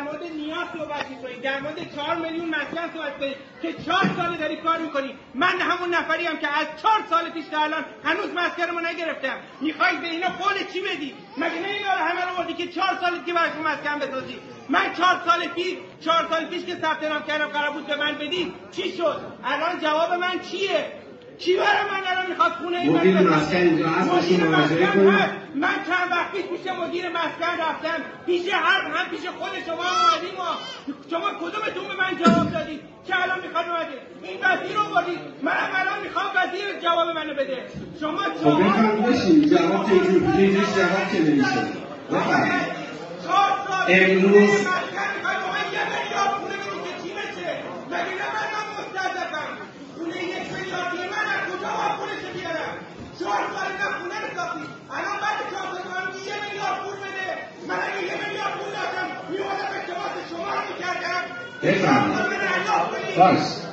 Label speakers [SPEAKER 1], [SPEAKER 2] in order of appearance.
[SPEAKER 1] مورد نیاز صحبت می‌کنید، در مورد 4 میلیون مسکن صحبت کنید که 4 سال داری کار می‌کنی. من همون نفریم که از 4 سال پیش تا الان هنوز مسکنمو نگرفتم. می‌خوای به اینا قول چی بدی؟ مگه نه اینا رو همه رو بردی که 4 سالی که براشون مسکن بسازی؟ من 4 سال پیش که ثبت نام کردم قرار بود به من بدی، چی شد؟ الان جواب من چیه؟ کی برای من الان میخواد خونه
[SPEAKER 2] مدیر مسکن اینجا هست؟
[SPEAKER 1] مدیر مسکن هست. من چند وقت پیش مدیر مسکن رفتم، پیش هم پیش خود شما اومدیم و شما کدومتون به من جواب دادید که الان میخواد اومده این وزیر رو بردید. منم الان میخوام وزیر جواب منو بده. شما
[SPEAKER 2] خب بفرم بشین جواب که اینجوریش جواب که نمیشه. بفرم امروز بفرمایید. باش